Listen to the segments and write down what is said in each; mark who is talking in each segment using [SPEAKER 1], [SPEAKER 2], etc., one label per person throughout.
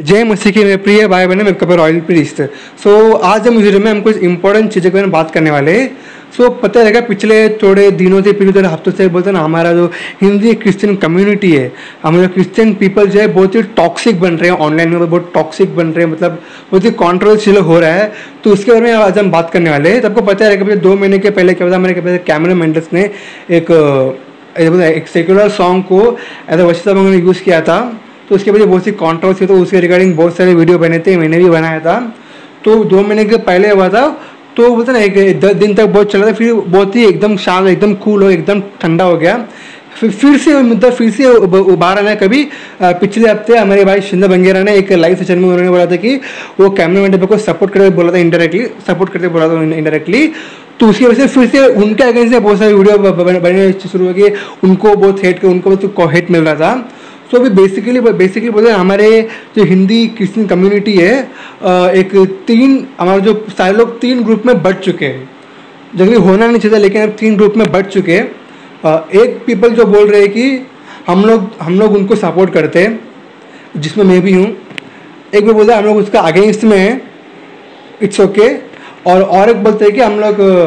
[SPEAKER 1] जय मसीह के मेरे प्रिय भाई बहन, मैं कपर रॉयल प्रीस्ट। आज हम इस वीडियो में हम कुछ इंपॉर्टेंट चीज़ों के बारे में बात करने वाले हैं। पता रहेगा पिछले थोड़े दिनों से, पिछले थोड़े हफ्तों से बोलते हैं ना, हमारा जो हिंदी क्रिश्चियन कम्युनिटी है, हमारे क्रिश्चियन पीपल जो है बहुत ही टॉक्सिक बन रहे हैं, ऑनलाइन में बहुत टॉक्सिक बन रहे हैं, मतलब बहुत ही कॉन्ट्रोवर्शियल हो रहा है। तो उसके बारे में आज हम बात करने वाले हैं। तो आपको पता रहेगा 2 महीने के पहले क्या होता है, हमारे कैमरन मेंडल्स ने एक सेकुलर सॉन्ग को as a worship song use किया था। तो उसके वजह बहुत सी कॉन्ट्रोवर्सी, तो उसके रिगार्डिंग बहुत सारे वीडियो बने थे, मैंने भी बनाया था। तो 2 महीने के पहले हुआ था, तो बोलते ना 10 दिन तक बहुत चला था, फिर बहुत ही एकदम शांत, एकदम कूल हो, एकदम ठंडा हो गया। फिर से मुद्दा फिर से उबार आना है। कभी पिछले हफ्ते हमारे भाई शिंदा बंगेरा ने एक लाइव सेशन में उन्होंने बोला था कि वो कैमरा मैन को सपोर्ट करके बोला था, इनडायरेक्टली सपोर्ट करते बोला था इनडायरेक्टली। तो उसकी वजह से फिर से उनके अगेंस्ट बहुत सारे वीडियो बनने शुरू हो गए, उनको बहुत हेट मिल रहा था। तो अभी बेसिकली बोलते हैं हमारे जो हिंदी क्रिश्चियन कम्युनिटी है, हमारे जो सारे लोग 3 ग्रुप में बढ़ चुके हैं। जल्दी होना नहीं चाहिए, लेकिन अब 3 ग्रुप में बढ़ चुके हैं। एक पीपल जो बोल रहे हैं कि हम लोग उनको सपोर्ट करते हैं, जिसमें मैं भी हूँ। एक भी बोलते हैं हम लोग उसका अगेंस्ट में है, इट्स ओके। और एक बोलते हैं कि हम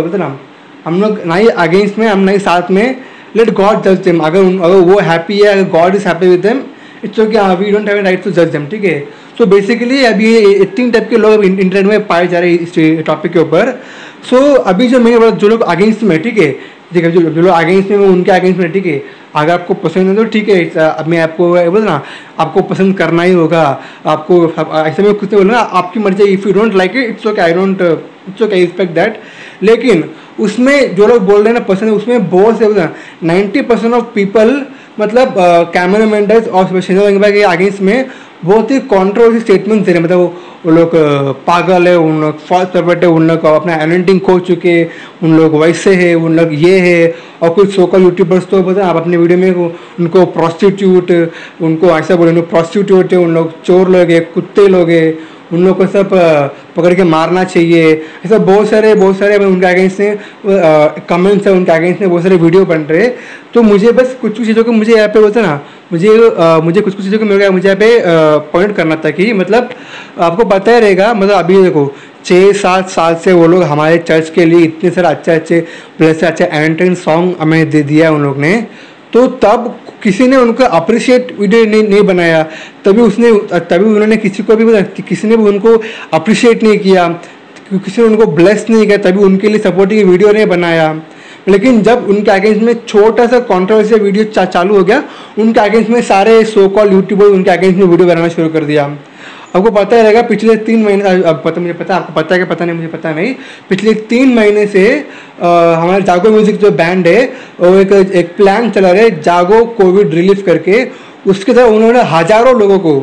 [SPEAKER 1] लोग ना ही अगेंस्ट में, हम ना ही साथ में, लेट गॉड जज देम। अगर वो हैप्पी है, अगर God is happy with them, it's okay, we don't have right to जज देम, ठीक है। सो बेसिकली अभी 3 टाइप के लोग इंटरनेट में पाए जा रहे हैं इस टॉपिक के ऊपर। सो अभी जो मैंने बोला, जो लोग अगेंस्ट में, ठीक है, जो लोग अगेंस्ट में, उनके अगेंस्ट में, ठीक है। अगर आपको पसंद है तो ठीक है, अब मैं आपको बोल ना, आपको पसंद करना ही होगा। आपको ऐसे में कुछ नहीं बोलना, आपकी मर्जी। If you don't like it, it's okay, it's okay, I respect that. लेकिन उसमें जो लोग बोल रहे हैं ना पसंद है, उसमें बहुत से 90% ऑफ पीपल, मतलब कैमरन मेंडल्स और शिंदा बंगेरा के अगेंस्ट में बहुत ही कॉन्ट्रोवर्सी स्टेटमेंट दे रहे हैं। मतलब वो लोग पागल है, उन लोग फॉल्स प्रॉफिट है, उन लोग अपना एनोइंटिंग खो चुके, उन लोग वैसे है, उन लोग ये है। और कुछ सोकल यूट्यूबर्स तो बोलते हैं, आप अपने वीडियो में उनको प्रोस्टिट्यूट, उनको ऐसा बोले, प्रोस्टिट्यूट है, उन लोग चोर लोग है, कुत्ते लोग है, उन लोग को सब पकड़ के मारना चाहिए। ऐसा बहुत सारे उनके अगेंस्ट में कमेंट्स है, उनके अगेंस्ट में बहुत सारे वीडियो बन रहे। तो मुझे बस कुछ चीज़ों को मुझे यहाँ पे बोलते ना, मुझे कुछ चीज़ों को मुझे यहाँ पे पॉइंट करना था कि मतलब आपको पता ही रहेगा, मतलब अभी देखो 6-7 साल से वो लोग हमारे चर्च के लिए इतने सारे अच्छे एंटरटेन सॉन्ग हमें दे दिया उन लोग ने। तो तब किसी ने उनको अप्रिशिएट वीडियो नहीं बनाया, तभी उन्होंने किसी ने भी उनको अप्रिशिएट नहीं किया, किसी ने उनको ब्लेस नहीं किया, तभी उनके लिए सपोर्टिंग वीडियो नहीं बनाया। लेकिन जब उनके अगेंस्ट में छोटा सा कॉन्ट्रोवर्शियल वीडियो चालू हो गया, उनके अगेंस्ट में सारे सो कॉल यूट्यूबर उनके अगेंस्ट में वीडियो बनाना शुरू कर दिया। आपको पता ही रहेगा पिछले 3 महीने, मुझे पता, आपको पता है कि पता नहीं, मुझे पता नहीं, पिछले 3 महीने से हमारे जागो म्यूजिक जो बैंड है, वो एक प्लान चला रहे, जागो कोविड रिलीफ करके। उसके तरह उन्होंने हज़ारों लोगों को,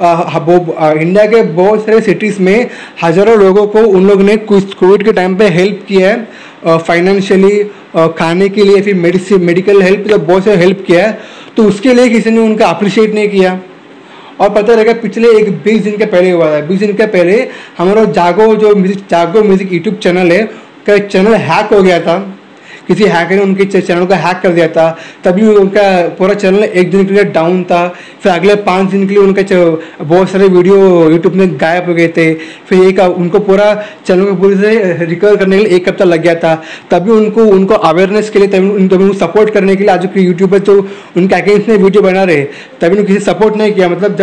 [SPEAKER 1] इंडिया के बहुत सारे सिटीज़ में हज़ारों लोगों को उन लोग ने कोविड के टाइम पे हेल्प किया है, फाइनेंशियली, खाने के लिए, फिर मेडिकल हेल्प, जब बहुत सारे हेल्प किया है। तो उसके लिए किसी ने उनका अप्रिशिएट नहीं किया। और पता रहेगा पिछले 20 दिन के पहले हुआ था, 20 दिन के पहले हमारा जागो म्यूजिक यूट्यूब चैनल है, का चैनल हैक हो गया था। किसी हैकर ने उनके चैनल को हैक कर दिया था, तभी उनका पूरा चैनल 1 दिन के लिए डाउन था। फिर अगले 5 दिन के लिए उनका बहुत सारे वीडियो यूट्यूब में गायब हो गए थे। फिर उनको पूरा चैनल को पूरी से रिकवर करने के लिए 1 हफ्ता लग गया था। तभी उनको अवेयरनेस के लिए, तभी उनको सपोर्ट करने के लिए आज के यूट्यूबर जो उनके अगेंस्ट में वीडियो बना रहे, तभी उन्होंने किसी सपोर्ट नहीं किया। मतलब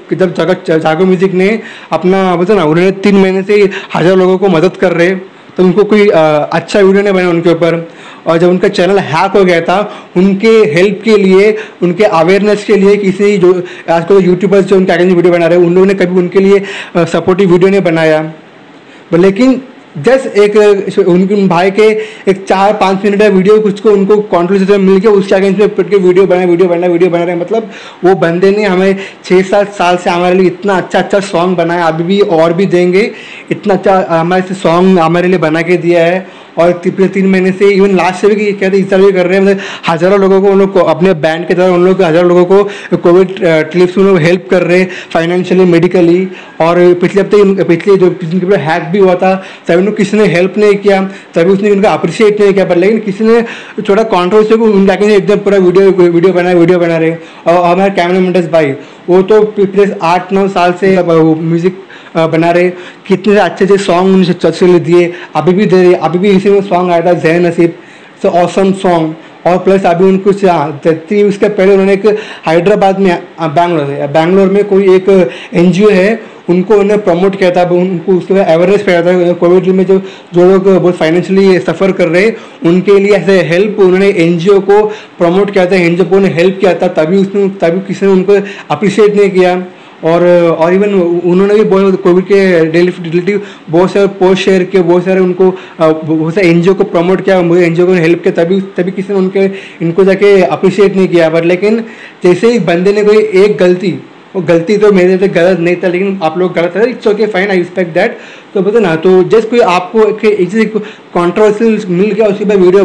[SPEAKER 1] जब जागो म्यूजिक ने अपना बोलते ना, उन्होंने 3 महीने से 1000 लोगों को मदद कर रहे, तो उनको कोई अच्छा वीडियो नहीं बना उनके ऊपर। और जब उनका चैनल हैक हो गया था, उनके हेल्प के लिए, उनके अवेयरनेस के लिए किसी जो आजकल यूट्यूबर्स जो उनके अगेंस्ट वीडियो बना रहे हैं, उन लोगों ने कभी उनके लिए सपोर्टिव वीडियो नहीं बनाया। लेकिन जस्ट उनके भाई के 4-5 मिनट का वीडियो कुछ को उनको कॉन्ट्रोवर्सी मिल के उसके अगेंस्ट में पिट के वीडियो बना रहे। मतलब वो बंदे ने हमें 6-7 साल से हमारे लिए इतना अच्छा सॉन्ग बनाया, अभी भी और भी देंगे। इतना अच्छा हमारे से सॉन्ग हमारे लिए बना के दिया है। और पिछले 3 महीने से इवन लास्ट से भी कहते इस साल भी कर रहे हैं, मतलब हज़ारों लोगों को उन लोग अपने बैंड के द्वारा उन लोग हज़ारों लोगों को कोविड ट्रिप्स में हेल्प कर रहे हैं फाइनेंशियली, मेडिकली। और पिछले हफ्ते पिछले जो पिछले हैक भी हुआ था, तभी उनको किसी ने हेल्प नहीं किया, तभी उसने उनका अप्रिशिएट नहीं किया, पर लेकिन किसी ने थोड़ा कॉन्ट्रोवर्सी को उनका एकदम पूरा वीडियो बना रहे। और हमारे कैमरा मेंटेस भाई वो तो पिछले 8-9 साल से म्यूजिक बना रहे, कितने अच्छे अच्छे सॉन्ग उन्हें चर्च दिए, अभी भी दे रहे। अभी भी इसी में सॉन्ग आया था ज़हन नसीब, सो ऑसम सॉन्ग। और प्लस अभी उनको उसके पहले उन्होंने एक हैदराबाद में बैंगलोर में कोई एक NGO है, उनको उन्होंने प्रमोट किया था, उनको उसके बाद अवेयरनेस फैलाया था कोविड में जो लोग बहुत फाइनेंशियली सफ़र कर रहे उनके लिए ऐसे हेल्प उन्होंने NGO को प्रमोट किया था, NGO को उन्हें हेल्प किया था, तभी किसी ने उनको अप्रिशिएट नहीं किया। और इवन उन्होंने भी बहुत कोविड के रिलेटिव बहुत सारे पोस्ट शेयर किए, बहुत सारे उनको बहुत सारे NGO को प्रमोट किया, NGO को हेल्प किया, तभी किसी ने इनको जाके अप्रिशिएट नहीं किया। पर लेकिन जैसे ही बंदे ने कोई एक वो गलती तो मेरे से गलत नहीं था, लेकिन आप लोग गलत है, it's okay fine, I respect that. तो पता ना, तो जस्ट कोई आपको एक कॉन्ट्रोवर्सी मिल गया, उसके बाद वीडियो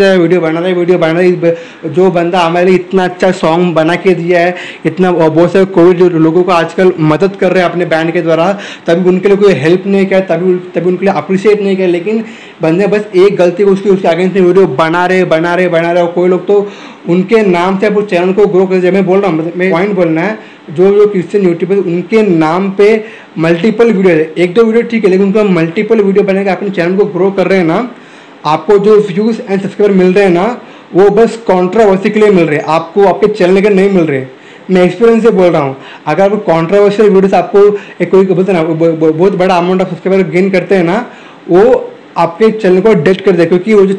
[SPEAKER 1] बनाता है, जो बंदा हमारे लिए इतना अच्छा सॉन्ग बना के दिया है, इतना बहुत सारे कोविड लोगों को आजकल मदद कर रहे हैं अपने बैंड के द्वारा, तभी उनके लिए कोई हेल्प नहीं किया, तभी उनके लिए अप्रिशिएट नहीं किया। लेकिन बंदे बस एक गलती को उसके अगेंस्ट में वीडियो बना रहे। और कोई लोग तो उनके नाम से अब चैनल को ग्रो कर, मैं बोल रहा हूँ, मैं पॉइंट बोलना है, जो क्रिश्चियन यूट्यूबर उनके नाम पे मल्टीपल वीडियो है, 1-2 वीडियो ठीक है, लेकिन उनका मल्टीपल वीडियो बना के अपने चैनल को ग्रो कर रहे हैं ना, आपको जो व्यूज़ एंड सब्सक्राइबर मिल रहे हैं ना, वो बस कॉन्ट्रोवर्सी के लिए मिल रहे हैं, आपको आपके चैनल के नहीं मिल रहे। मैं एक्सपीरियंस से बोल रहा हूँ, अगर वो कॉन्ट्रोवर्शियल वीडियोस आपको एक कोई बोलते हैं ना बहुत बड़ा अमाउंट ऑफ सब्सक्राइबर गेन करते हैं ना, वो आपके चैनल को डेट कर दे, क्योंकि वो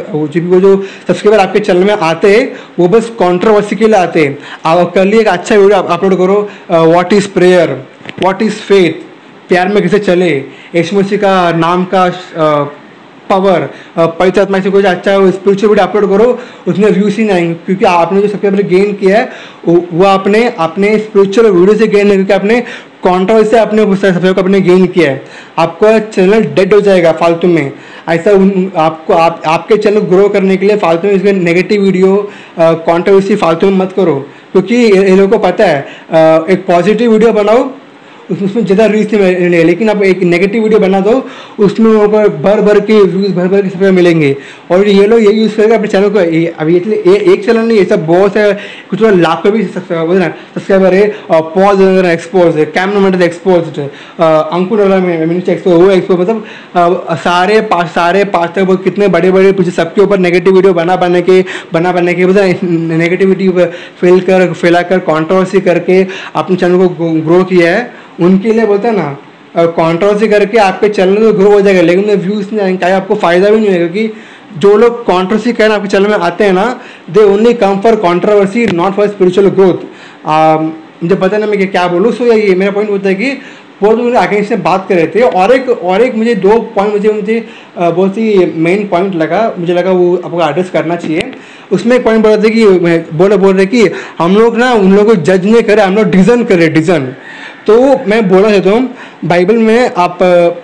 [SPEAKER 1] जो सब्सक्राइबर आपके चैनल में आते हैं वो बस कंट्रोवर्सी के लिए आते हैं। आप कल ही एक अच्छा वीडियो अपलोड करो, what is prayer, what is faith, प्यार में कैसे चले, यीशु मसीह का नाम का पावर, पवित्र आत्मा से कोई अच्छा स्पिरिचुअल वीडियो अपलोड करो, उसमें व्यूज ही नहीं आएंगे, क्योंकि आपने जो सब्सक्राइबर गेन किया है वो अपने स्पिरिचुअल वीडियो से गेन नहीं, क्योंकि आपने कॉन्ट्रोवर्सी से अपने सब्सक्राइबर को अपने गेन किया है। आपका चैनल डेड हो जाएगा फालतू में। ऐसा आपके चैनल ग्रो करने के लिए फालतू में इसमें नेगेटिव वीडियो कॉन्ट्रोवर्सी फालतू में मत करो, क्योंकि ये लोगों को पता है एक पॉजिटिव वीडियो बनाओ उसमें ज़्यादा रीच नहीं मिलेगा, लेकिन आप एक नेगेटिव वीडियो बना दो उसमें वहाँ भर के व्यूज़ भर के सब्सक्राइबर मिलेंगे। और ये लोग यही यूज़ करेगा अपने चैनल को। अभी एक चैनल नहीं, ये सब बहुत से कुछ लोग लाख का भी सब्सक्राइबर है, पॉज एक्सपोज है, Cameron Mendes expose, Ankur expose, वो एक्सपोज, मतलब सारे पास तक कितने बड़े पीछे सबके ऊपर नेगेटिव वीडियो बना बना के नेगेटिविटी फैलाकर कॉन्ट्रोवर्सी करके अपने चैनल को ग्रो किया है। उनके लिए बोलते हैं ना कॉन्ट्रोवर्सी करके आपके चैनल तो ग्रो हो जाएगा, लेकिन व्यूज़ नहीं आएंगे, आपको फ़ायदा भी नहीं होगा, क्योंकि जो लोग कॉन्ट्रोवर्सी करना आपके चैनल में आते हैं ना, they only come for controversy, not for spiritual growth. मुझे पता नहीं मैं क्या बोलूँ। सो ये मेरा पॉइंट होता है कि बहुत लोग आगे से बात कर रहे थे, और एक मुझे 2 पॉइंट मुझे बहुत ही मेन पॉइंट मुझे लगा वो आपको एड्रेस करना चाहिए। उसमें एक पॉइंट बोल रहे थे कि बोल रहे कि हम लोग ना उन लोगों को जज नहीं करे, हम लोग डिज़न करें, डिज़न। तो मैं बोलना चाहता हूँ, बाइबल में आप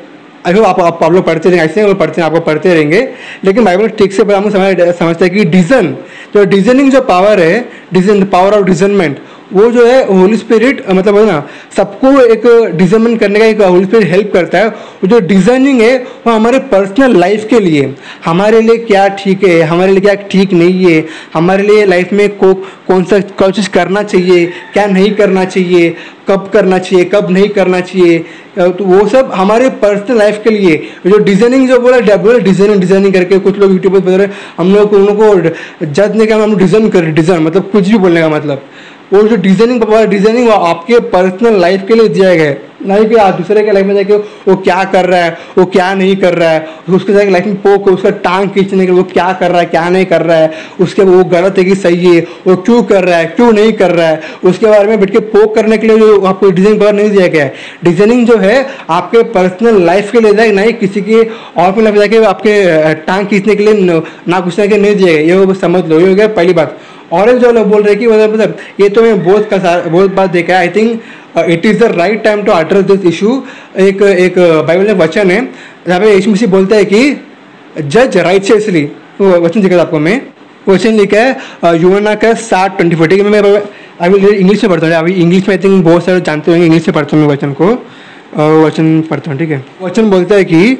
[SPEAKER 1] लोग पढ़ते रहेंगे, ऐसे लोग पढ़ते हैं, आपको पढ़ते रहेंगे, लेकिन बाइबल ठीक से हम समझते हैं कि डिज़निंग जो पावर है, पावर ऑफ डिज़नमेंट, वो जो है होली स्पिरिट, मतलब है ना, सबको एक डिज़र्मेंट करने का एक होली स्पिरिट हेल्प करता है। वो जो डिज़ाइनिंग है वो हमारे पर्सनल लाइफ के लिए, हमारे लिए क्या ठीक है, हमारे लिए क्या ठीक नहीं है, हमारे लिए लाइफ में कौन चीज़ करना चाहिए, क्या नहीं करना चाहिए, कब करना चाहिए, कब नहीं करना चाहिए, तो वो सब हमारे पर्सनल लाइफ के लिए। जो डिज़ाइनिंग जो बोला डिज़ाइनिंग करके कुछ लोग यूट्यूब पर बोल रहे हैं, हम लोग उनको जज नहीं करना, हम डिज़ाइन करें, डिज़ाइन मतलब कुछ भी बोलने का मतलब। वो जो डिज़ाइनिंग वो आपके पर्सनल लाइफ के लिए दिया गया है, नहीं कि आप दूसरे के लाइफ में जाके वो क्या कर रहा है, वो क्या नहीं कर रहा है, उसके जाके लाइफ में पोक उसका टांग खींचने के वो क्या कर रहा है, क्या नहीं कर रहा है, उसके वो गलत है कि सही है, वो क्यों कर रहा है, क्यों नहीं कर रहा है, उसके बारे में बैठ के पोक करने के लिए जो आपको डिज़ाइन पावर नहीं दिया गया है। डिज़ाइनिंग जो है आपके पर्सनल लाइफ के लिए नहीं किसी के और अपनी लाइफ में जाके आपके टांग खींचने के लिए ना कुछ नहीं दिया गया। ये वो समझ लो, ये हो गया पहली बात। और एक जो लोग बोल रहे हैं कि मतलब ये तो मैं बहुत बात देखा है, I think it is the right time to address this issue. एक बाइबल में वचन है जहाँ पे यीशु मसीह बोलता है कि जज राइचियसली, वचन दिखा आपको मैं, वचन लिखा है यूहन्ना का 7:24, ठीक है। मैं अभी इंग्लिश में पढ़ता हूँ, अभी इंग्लिश में आई थिंक बहुत सारे जानते होंगे, इंग्लिश में पढ़ता हूँ मैं वचन को, वचन पढ़ता हूँ, ठीक है। वचन बोलता है कि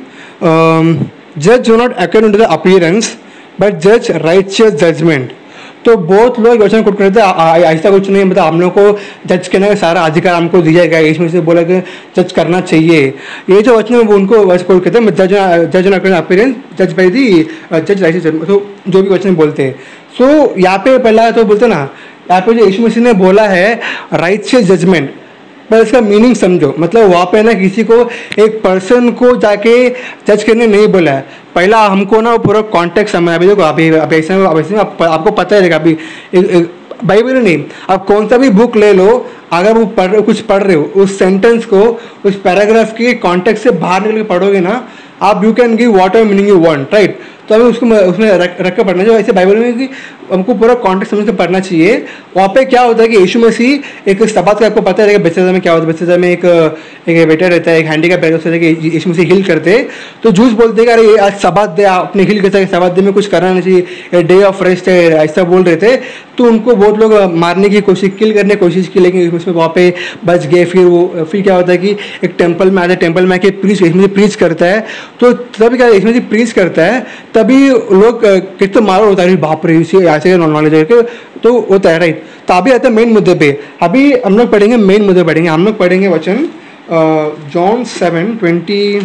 [SPEAKER 1] जज do not according to the appearance but जज राइचियस जजमेंट। तो बहुत लोग वचन कोट करते हैं, ऐसा कुछ नहीं, मतलब हम लोग को जज करने का सारा अधिकार हमको दिया गया, इसमें से बोला कि जज करना चाहिए। ये जो वचन है वो उनको वचन कोट करते हैं, जज ऑन अपीयरेंस जज बाय दी जज राइचियस जजमेंट, तो जो भी वचन बोलते हैं। सो यहाँ पे पहला तो बोलते ना, यहाँ पे जो यीशु मसीह ने बोला है राइचियस जजमेंट, पर इसका मीनिंग समझो। मतलब वहाँ पे ना किसी को, एक पर्सन को जाके जज करने नहीं बोला है, पहला हमको ना पूरा कॉन्टेक्स्ट समझना। अभी देखो अभी ऐसे आपको पता है अभी बाइबल नहीं, आप कौन सा भी बुक ले लो, अगर वो कुछ पढ़ रहे हो, उस सेंटेंस को, उस पैराग्राफ के कॉन्टेक्स्ट से बाहर निकल के पढ़ोगे ना, आप you can give whatever meaning you want, right. तो हमें उसको उसमें रख कर पढ़ना चाहिए। ऐसे बाइबल में कि हमको पूरा कॉन्टेक्स्ट समझ कर पढ़ना चाहिए। वहाँ पे क्या होता है कि यीशु मसीह एक सबात का, आपको पता है बेथेस्दा में क्या होता है, बेथेस्दा में एक वेटर रहता है, एक हैंडीकैप रहता है कि यीशु मसीह हील करते, तो जूस बोलते हैं कि अरे आज सबात दे, अपने हील करता है, सबात दे में कुछ करना नहीं चाहिए, डे ऑफ रेस्ट है, ऐसा बोल रहे थे। तो उनको बहुत लोग मारने की कोशिश, किल करने की कोशिश की, लेकिन उसमें वहाँ पे बच गए। फिर क्या होता है कि एक टेम्पल में आते, टेम्पल में आके प्रीच करता है, तो तभी क्या इसमें प्रीच करता है, तभी लोग कितने मारो होता है, बाप रे ऐसे नॉलेज है, तो होता है, राइट। तो अभी आता है मेन मुद्दे पे, अभी हम लोग पढ़ेंगे मेन मुद्दे पढ़ेंगे, हम लोग पढ़ेंगे वचन जॉन 7:20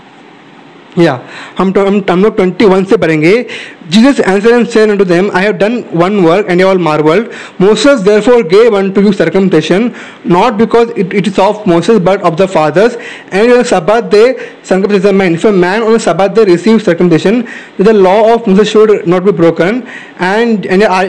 [SPEAKER 1] या हम लोग 21 से पढ़ेंगे। Jesus answered and said unto them, I have done one work and you all marveled. Moses therefore gave unto you circumcision, not because it is of Moses but of the fathers, and on the Sabbath day circumcise a man. If a man on the Sabbath day receives circumcision, then the law of Moses should not be broken. And you are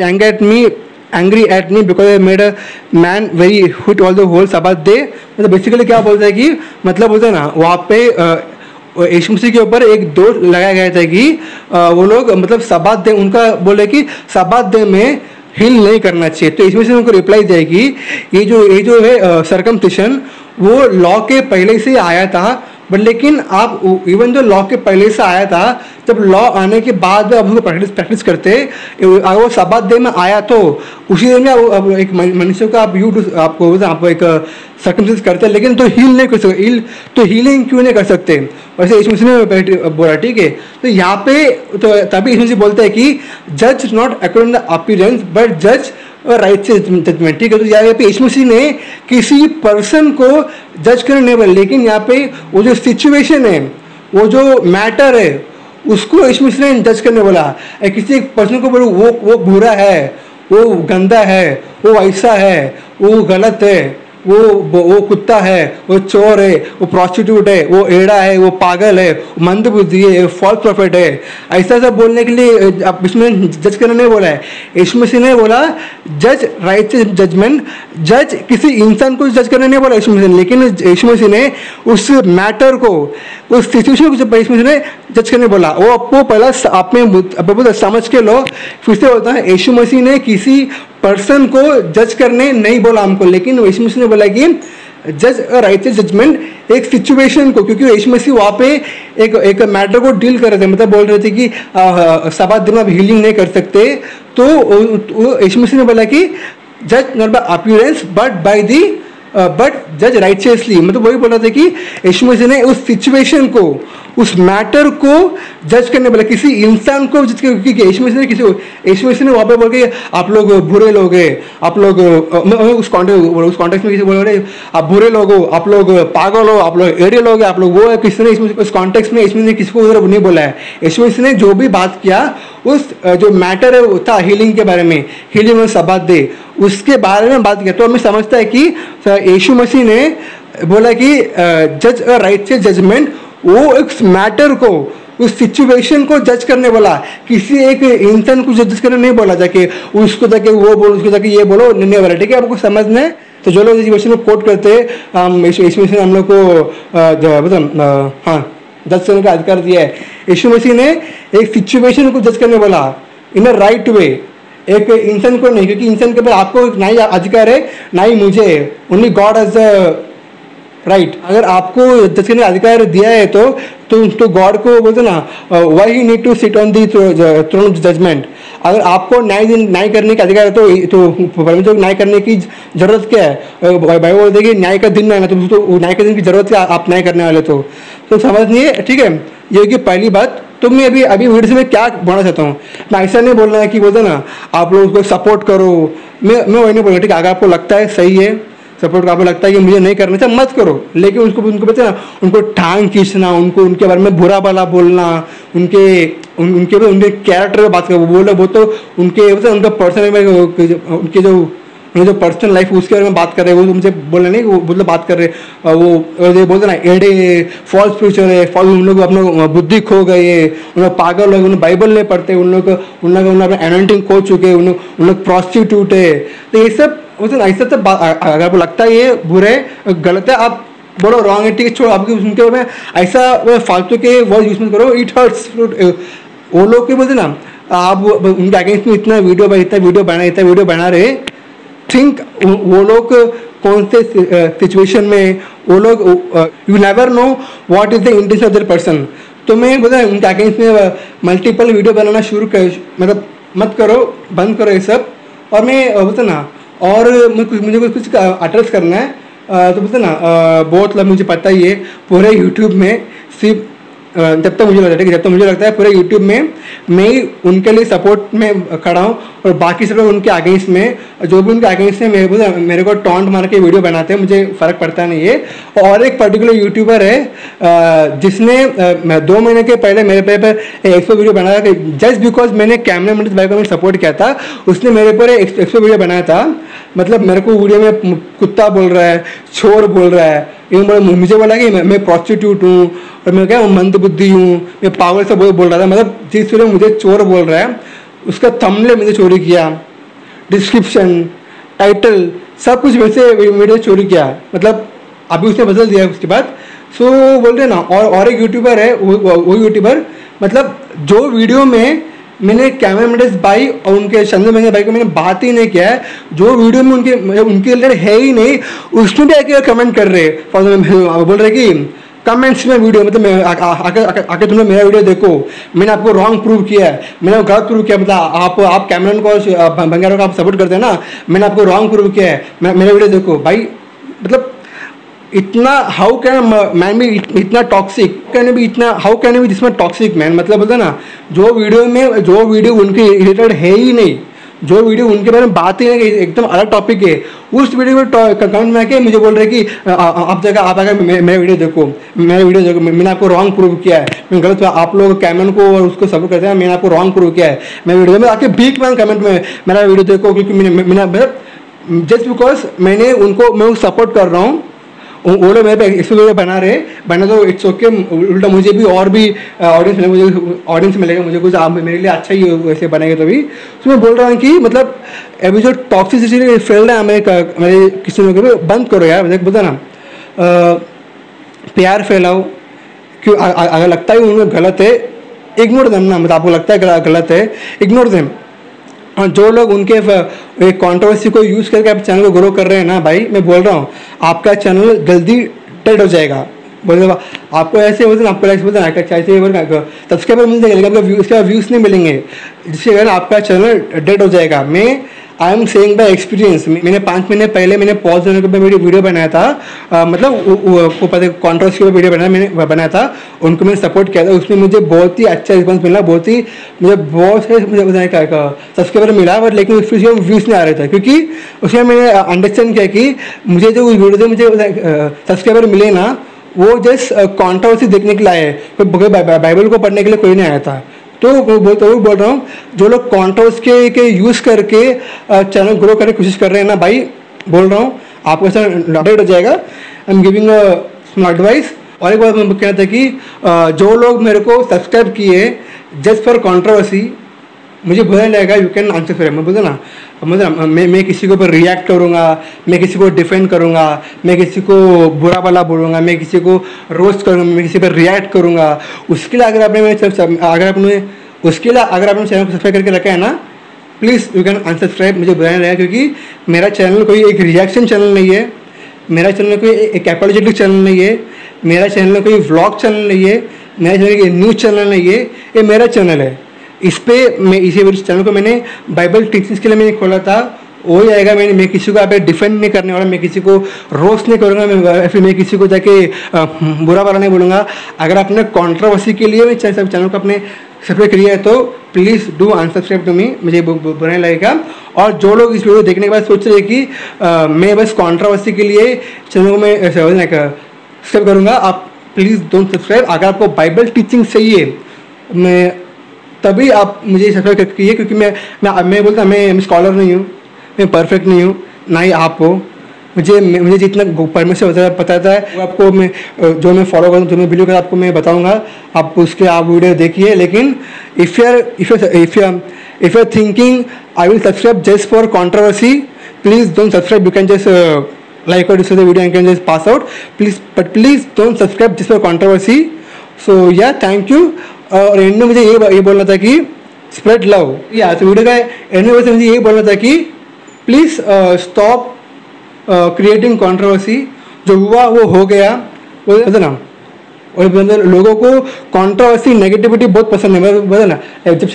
[SPEAKER 1] angry at me because I made a man very who all the whole Sabbath day. मतलब basically क्या बोलता है कि, मतलब बोलता है ना वहाँ पे यीशु मसीह के ऊपर एक दोष लगाया गया था कि वो लोग मतलब सबात डे, उनका बोले कि सबात डे में हील नहीं करना चाहिए। तो इसमें से उनको रिप्लाई दिया कि ये जो है सर्कमसिशन वो लॉ के पहले से आया था, बट लेकिन आप इवन जो लॉ के पहले से आया था, जब लॉ आने के बाद आप उसको प्रैक्टिस करते, अगर वो सबात डे में आया तो उसी दिन में एक मनुष्य का आपको एक सर्कमसाइज करते, लेकिन तो हील नहीं कर सकते, तो हीलिंग क्यों नहीं कर सकते, वैसे यीशु मसीह ने बोला, ठीक है। तो यहाँ पे तो तभी यीशु मसीह बोलते हैं कि जज not according the appearance but जज राइचियस जजमेंट, ठीक है। तो यहाँ पे यीशु मसीह ने किसी पर्सन को जज करने नहीं बोला, लेकिन यहाँ पे वो जो सिचुएशन है, वो जो मैटर है, उसको यीशु मसीह ने जज करने बोला। किसी एक पर्सन को बोलो वो बुरा है, वो गंदा है, वो ऐसा है, वो गलत है, वो कुत्ता है, वो चोर है, वो प्रोस्टिट्यूट है, वो एड़ा है, वो पागल है, मंदबुद्धि है, फॉल्स प्रॉफिट है, ऐसा सब बोलने के लिए आप इसमें जज करना नहीं बोला है। यीशु मसीह ने बोला जज राइचियस जजमेंट, जज किसी इंसान को जज करने नहीं बोला यीशु मसीह ने, लेकिन यीशु मसीह ने उस मैटर को, उस सिचुएशन को जब यीशु मसीह ने जज करने बोला, वो आपको पहला आप में समझ के लो। फिर से होता है, यीशु मसीह ने किसी पर्सन को जज करने नहीं बोला हमको, लेकिन यीशु मसीह ने बोला कि जज राइचियस जजमेंट एक सिचुएशन को, क्योंकि यीशु मसीह वहाँ पे एक मैटर को डील कर रहे थे, मतलब बोल रहे थे कि सबात दिन आप हीलिंग नहीं कर सकते, तो यीशु मसीह ने बोला कि जज नॉट बाय अपीयरेंस बट जज राइचियसली, मतलब वही बोल रहा था कि यीशु मसीह ने उस सिचुएशन को, उस मैटर को जज करने बोला, किसी इंसान को जज कर, क्योंकि यीशु मसीह ने वहाँ पे बोल के आप लोग बुरे लोग हैं, आप लोग उस कॉन्टेक्स्ट में किसी बोल रहे आप बुरे लोग हो, आप लोग पागल हो, आप लोग एड़े लोग, आप लोग वो है, किसी ने उस कॉन्टेक्स्ट में यीशु मसीह ने किसी को उधर नहीं बोला है। यीशु मसीह ने जो भी बात किया, उस जो मैटर है वो था हीलिंग के बारे में, हीलिंग और सबात दे, उसके बारे में बात किया। तो हमें समझता है कि यीशु मसीह ने बोला कि जज राइचियस जजमेंट, वो एक मैटर को, उस सिचुएशन को जज करने बोला, किसी एक इंसान को जज करने नहीं बोला, जाके उसको जाके वो बोलो, उसको जाके ये बोलो नहीं बोला, ठीक है। आपको समझना है। तो जो लोग इस क्वेश्चन को कोट करते हैं, इसमें हम लोग को हाँ जज करने का अधिकार दिया है। यीशु मसीह ने एक सिचुएशन को जज करने बोला इन अ राइट वे, एक इंसान को नहीं, क्योंकि इंसान के ऊपर आपको ना ही अधिकार है ना ही मुझे, only God has the right. अगर आपको जज करने का अधिकार दिया है तो गॉड को बोलते ना, why he need to sit on the throne of judgement. अगर आपको न्याय करने का अधिकार है तो परमेश्वर को न्याय करने की जरूरत क्या है? बाइबल बोलते हैं कि न्याय का दिन आना, तो न्याय के दिन की जरूरत है आप न्याय करने वाले तो समझ नहीं है, ठीक है। ये होगी पहली बात। तो मैं अभी वीडियो से मैं क्या बोलना चाहता हूँ, मैं ऐसा नहीं बोलना है कि बोलते ना आप लोग उसको सपोर्ट करो, मैं वही नहीं बोलूँगा, ठीक है। अगर आपको लगता है सही है सपोर्ट, आपको लगता है कि मुझे नहीं करना चाहिए, मत करो। लेकिन उनको पता ना, उनको टांग खींचना, उनके बारे में बुरा भला बोलना, उनके कैरेक्टर में बात कर बोल रहे, वो तो उनका पर्सनल में उनके जो पर्सनल लाइफ उसके बारे में बात कर रहे हैं, वो तुमसे बोल रहे नहीं, वो मतलब बात कर रहे वो बोलते ना एडे फॉल्स फ्यूचर है, फॉल्स, उन लोग अपना बुद्धि खो गए, उन लोग पागल लोग, उन्हें बाइबल नहीं पढ़ते, उन लोग अपना एनोइंटिंग खो चुके, उन लोग प्रॉस्टिट्यूट है। तो ये सब ऐसा सब अगर आपको लगता है ये बुरे गलत है, आप बोलो रॉन्ग है, ठीक है, छोड़ो। आपके उनके में ऐसा फालतू के वर्ड यूज मत करो, इट हर्ट्स। वो लोग के बोलते ना, आप उनके अगेंस्ट में इतना वीडियो बना रहे, थिंक वो लोग कौन से सिचुएशन में वो लोग, you never know what is the intention of that person. तो मैं बोलता हूँ उनके अगेंस्ट में मल्टीपल वीडियो बनाना शुरू कर, मतलब मत करो, बंद करो ये सब। और मैं बोलता ना, और मुझे कुछ एड्रेस करना है, तो बोलते ना बहुत मुझे पता ही है पूरे यूट्यूब में सिर्फ जब तक मुझे लगता है पूरे यूट्यूब में मैं ही उनके लिए सपोर्ट में खड़ा हूँ, और बाकी सब लोग उनके अगेंस्ट में, जो भी उनके अगेंस्ट में मेरे को टॉन्ट मार के वीडियो बनाते हैं, मुझे फ़र्क पड़ता नहीं है। और एक पर्टिकुलर यूट्यूबर है जिसने 2 महीने के पहले मेरे पे 100 वीडियो बनाया था, जस्ट बिकॉज मैंने कैमरा मैन भाई को मैंने सपोर्ट किया था, उसने मेरे पर 100 वीडियो बनाया था। मतलब मेरे को वीडियो में कुत्ता बोल रहा है, चोर बोल रहा है, मुझे बोला कि मैं प्रॉस्टिट्यूट हूँ, और मैं क्या मंदबुद्धि हूँ, मैं पागल से बोल रहा था। मतलब जिस वीडियो मुझे चोर बोल रहा है उसका थंबनेल मुझे चोरी किया, डिस्क्रिप्शन, टाइटल, सब कुछ वैसे वीडियो चोरी किया। मतलब अभी उसने बदल दिया उसके बाद। सो बोल रहे ना, और एक यूट्यूबर है, वो यूट्यूबर मतलब जो वीडियो में मैंने कैमरा मैन भाई और उनके चंद्र मेंगे भाई को मैंने बात ही नहीं किया है, जो वीडियो में उनके रिलेटेड है ही नहीं, उसमें भी आके कमेंट कर रहे, बोल रहे कि कमेंट्स में वीडियो, मतलब आके तुमने मेरा वीडियो देखो, मैंने आपको रॉन्ग प्रूव किया है, मैंने गलत प्रूव किया, मतलब आप कैमरन को बंगारों को आप सपोर्ट करते हैं ना, मैंने आपको रॉन्ग प्रूव किया है, मेरा वीडियो देखो भाई। मतलब इतना हाउ कैन मैन बी इतना टॉक्सिक, कैन बी इतना हाउ कैन बी जिसमें टॉक्सिक मैन, मतलब बोलते ना जो वीडियो उनके रिलेटेड है ही नहीं, जो वीडियो उनके बारे में बात ही नहीं, एकदम अलग टॉपिक है, उस वीडियो में कमेंट में आके मुझे बोल रहे कि आप आकर मेरा वीडियो देखो, मैंने आपको रॉन्ग प्रूव किया है, मैं गलत, आप लोग कैमरन को और उसको सपोर्ट करते हैं, मैंने आपको रॉन्ग प्रूव किया है, मैं वीडियो में आके भीख मांग कमेंट में मेरा वीडियो देखो, क्योंकि मैंने जस्ट बिकॉज मैं सपोर्ट कर रहा हूँ, वो लोग मेरे पे वीडियो बना तो इट्स ओके, उल्टा मुझे भी और भी ऑडियंस मिलेगा, मुझे कुछ मेरे लिए अच्छा ही वैसे बनेगा। तो मैं बोल रहा हूँ कि मतलब अभी जो टॉक्सिसिटी फैल रहा है मेरे किसी लोगों पे, बंद करो यार। मुझे बोलता ना प्यार फैलाओ, क्यों अगर लगता है उनको गलत है इग्नोर देम ना, मतलब आपको लगता है गलत है इग्नोर देम। और जो लोग उनके कंट्रोवर्सी को यूज़ करके आप चैनल को ग्रो कर रहे हैं ना भाई, मैं बोल रहा हूँ आपका चैनल जल्दी डेड हो जाएगा। बोलते आपको ऐसे बोलते ना, आपको ऐसे बोलते ना सब्सक्राइबर मिल जाएगा, लेकिन आपका व्यूज़ नहीं मिलेंगे, जिसके कारण आपका चैनल डेड हो जाएगा। I am saying by experience. मैंने 5 महीने पहले मैंने पॉज होने के बाद वीडियो बनाया था, मतलब वो पता कंट्रोवर्सी के वीडियो बनाया था, उनको मैंने सपोर्ट किया था, उसमें मुझे बहुत ही अच्छा रिस्पॉन्स मिला, मुझे बहुत सब्सक्राइबर मिला, बट लेकिन उसमें व्यूज़ नहीं आ रहे थे, क्योंकि उसमें मैंने अंडरस्टैंड किया कि मुझे जो वीडियो मुझे सब्सक्राइबर मिले ना, वो जस्ट कंट्रोवर्सी देखने के लिए आए, बाइबल को पढ़ने के लिए कोई नहीं आया था। तो बोल रहा हूँ जो लोग कंट्रोवर्सी के यूज़ करके चैनल ग्रो करने की कोशिश कर रहे हैं ना भाई, बोल रहा हूँ आपको ऐसा अपडेट हो जाएगा। I am giving a small advice. और एक बात मैं कहना था कि जो लोग मेरे को सब्सक्राइब किए जस्ट फॉर कंट्रोवर्सी, मुझे बुरा लगेगा, यू कैन आंसर फॉर। मैं बोलता ना, मतलब मैं किसी के ऊपर रिएक्ट करूँगा, मैं किसी को डिफेंड करूँगा, मैं किसी को बुरा भला बोलूँगा, मैं किसी को रोस्ट करूँगा, मैं किसी पर रिएक्ट करूँगा, उसके लिए अगर आपने चैनल को सब्सक्राइब करके रखा है ना, प्लीज़ यू कैन अनसब्सक्राइब। मुझे बुरा नहीं लगेगा, क्योंकि मेरा चैनल कोई एक रिएक्शन चैनल नहीं है, मेरा चैनल कोई एक एपोलॉजेटिक चैनल नहीं है, मेरा चैनल कोई व्लॉग चैनल नहीं है, मेरा चैनल कोई न्यूज़ चैनल नहीं है, ये मेरा चैनल है। इस पर मैं इसी चैनल को मैंने बाइबल टीचिंग्स के लिए मैंने खोला था। वही आएगा, मैं किसी को आप डिफेंड नहीं करने वाला, मैं किसी को रोस्ट नहीं करूँगा, फिर मैं किसी को जाके बुरा भला नहीं बोलूँगा। अगर आपने कंट्रोवर्सी के लिए मैं चैनल को अपने सब्सक्राइब किया है तो please do unsubscribe to me, मुझे बुरा नहीं लगेगा। और जो लोग इस वीडियो देखने के बाद सोच रहे हैं कि मैं बस कंट्रोवर्सी के लिए चैनल को मैं सब्सक्राइब करूँगा, आप प्लीज़ डोंट सब्सक्राइब। अगर आपको बाइबल टीचिंग चाहिए मैं तभी आप मुझे सब्सक्राइब कीजिए, क्योंकि मैं बोलता मैं स्कॉलर नहीं हूँ, मैं परफेक्ट नहीं हूँ, ना ही आप हो। मुझे जितना परमेश्वर पता है वो आपको मैं जो मैं फॉलो करूँ, जो मैं वीडियो कर आपको मैं बताऊँगा, आप उसके आप वीडियो देखिए। लेकिन if you are thinking I will subscribe just for controversy, please don't subscribe, you can just like or dislike the video and can just pass out, please don't subscribe just for controversy. So yeah, thank you. और end में मुझे ये बोलना था कि spread love. या तो video का एंड में मुझे ये बोलना था कि प्लीज़ स्टॉप क्रिएटिंग कंट्रोवर्सी। जो हुआ वो हो गया, वो ना। और लोगों को कंट्रोवर्सी नेगेटिविटी बहुत पसंद है, बता ना।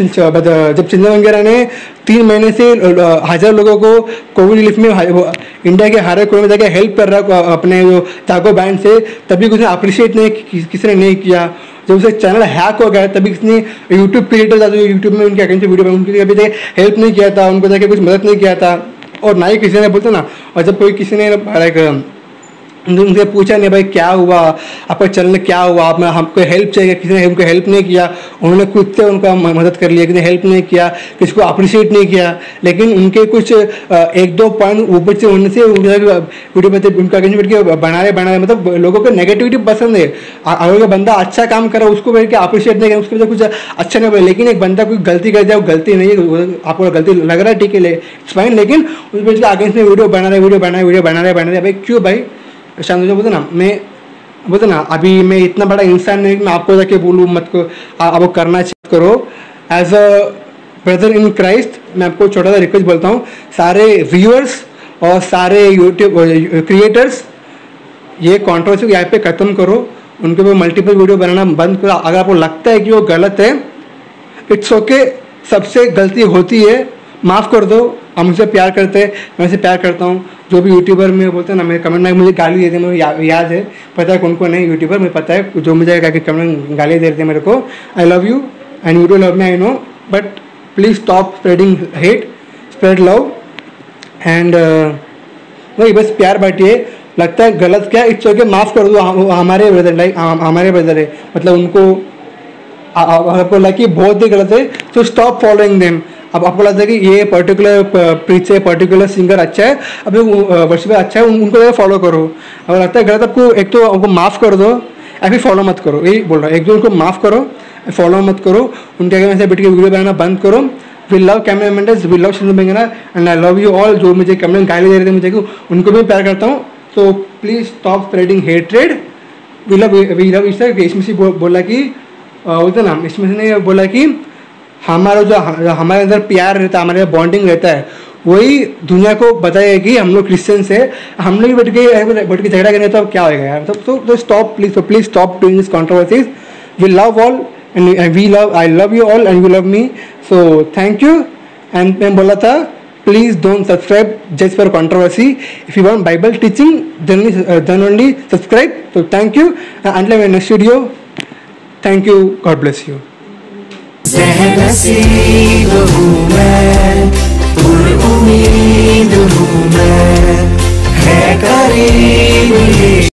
[SPEAKER 1] जब चिंता वगैरह ने 3 महीने से 1000 लोगों को कोविड रिलीफ में इंडिया के हर कोने में जाकर हेल्प कर रहा अपने जो जागो बैंड से, तभी किसी ने अप्रिशिएट नहीं, किसी ने नहीं किया। जब उसे चैनल हैक हो गया तभी किसी ने यूट्यूब क्रिएटर था जो यूट्यूब में उनके अकाउंट से वीडियो उनकी कभी जाके हेल्प नहीं किया था, उनको जाके कुछ मदद नहीं किया था, और ना ही किसी ने बोलते ना। और जब कोई किसी ने लाइक उनसे पूछा नहीं भाई क्या हुआ, आपका चैनल क्या हुआ, आप हमको हेल्प चाहिए, किसी ने हमको हेल्प नहीं किया, उन्होंने खुद से उनका मदद कर लिया, किसी ने हेल्प नहीं किया, किसी को अप्रिशिएट नहीं किया। लेकिन उनके कुछ 1-2 पॉइंट ऊपर से होने से वीडियो में उनका बैठ के बना रहे मतलब लोगों को नेगेटिविटी पसंद है। अगर बंदा अच्छा काम करे उसको बैठ के अप्रिशिएट नहीं करें, उसके वजह कुछ अच्छा नहीं बोले। लेकिन एक बंदा कोई गलती कर जाए, वो गलती नहीं है, आपको गलती लग रहा है ठीक है इट्स फाइन, लेकिन उस बैठ के अगेंस्ट में वीडियो बना रहे भाई क्यों भाई शांत हो बोलते ना। मैं बोलते ना अभी मैं इतना बड़ा इंसान नहीं, मैं आपको जाके बोलूँ मत को आपको करना चाहिए करो। As a brother in Christ मैं आपको छोटा सा रिक्वेस्ट बोलता हूँ, सारे व्यूअर्स और सारे यूट्यूब क्रिएटर्स ये कंट्रोवर्सी यहाँ पे ख़त्म करो, उनके ऊपर मल्टीपल वीडियो बनाना बंद करो। अगर आपको लगता है कि वो गलत है, इट्स ओके, सबसे गलती होती है, माफ़ कर दो। हम मुझसे प्यार करते हैं, मैं उनसे प्यार करता हूँ। जो भी यूट्यूबर में बोलते हैं ना, मेरे कमेंट में मुझे गाली देते हैं, मुझे याद है, पता है कौन कौन नहीं यूट्यूबर, मुझे पता है जो मुझे कमेंट गाली देते हैं मेरे को। I love you and you do love me, I know, but please stop spreading hate, spread love. And वही बस प्यार बांटिए। लगता है गलत क्या, इट्स ओके, माफ़ कर दो। हमारे ब्रदर लाइक हमारे ब्रदर है, मतलब उनको आपको लगे बहुत ही गलत है तो स्टॉप फॉलोइंग देम। अब आपको लगता है कि ये पर्टिकुलर प्रीचर पर्टिकुलर सिंगर अच्छा है, अब वर्शिपर अच्छा है, उनको फॉलो करो। अगर लगता है गलत आपको, एक तो आपको माफ़ कर दो या फिर फॉलो मत करो, यही बोल रहा हूँ। एक दो उनको माफ़ करो, फॉलो मत करो, उनके आगे से बैठ के वीडियो बनाना बंद करो। We love camera mentors, we love Shinde बेंगना and I love you all. जो मुझे कैमरा गाली दे रहे थे मुझे उनको भी प्यार करता हूँ। तो please stop spreading hatred. We love इसमें से बोला कि बोलते ना, इसमें से ने बोला कि हमारा जो हमारे अंदर प्यार रहता है, हमारे बॉन्डिंग रहता है, वही दुनिया को बताएगा कि हम लोग क्रिश्चियंस है। हम लोग बैठ के झगड़ा करें तो क्या होगा यार। तो stop please stop doing this controversies. We love all and I love you all and you love me, so thank you. And मैं बोला था please don't subscribe just for controversy. If you want Bible teaching then only subscribe. तो thank you, until my next video, thank you, God bless you.
[SPEAKER 2] Naseeb हूँ मैं, उम्मीद हूँ मैं, है करीब